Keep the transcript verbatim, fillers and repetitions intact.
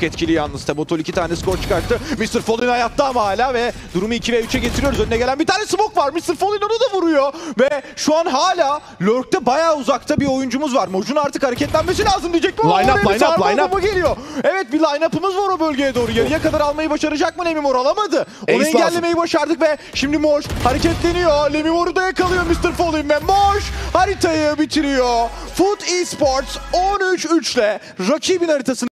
Etkili yalnız. Tabotol iki tane skor çıkarttı. mister Fallen hayatta ama hala ve durumu iki ve üçe getiriyoruz. Önüne gelen bir tane smoke var. mister Fallen onu da vuruyor. Ve şu an hala Lurk'te bayağı uzakta bir oyuncumuz var. Mojun artık hareketlenmesi lazım diyecek mi? Line up, line up, line up. Geliyor. Evet, bir line-up'ımız var o bölgeye doğru. Yarıya kadar almayı başaracak mı Lemimor? Alamadı. Onu Ace engellemeyi lazım. başardık ve şimdi Moj hareketleniyor. Lemimor'u da yakalıyor mister Fallen ve Moj haritayı bitiriyor. Foot Esports on üç üçle rakibin haritasını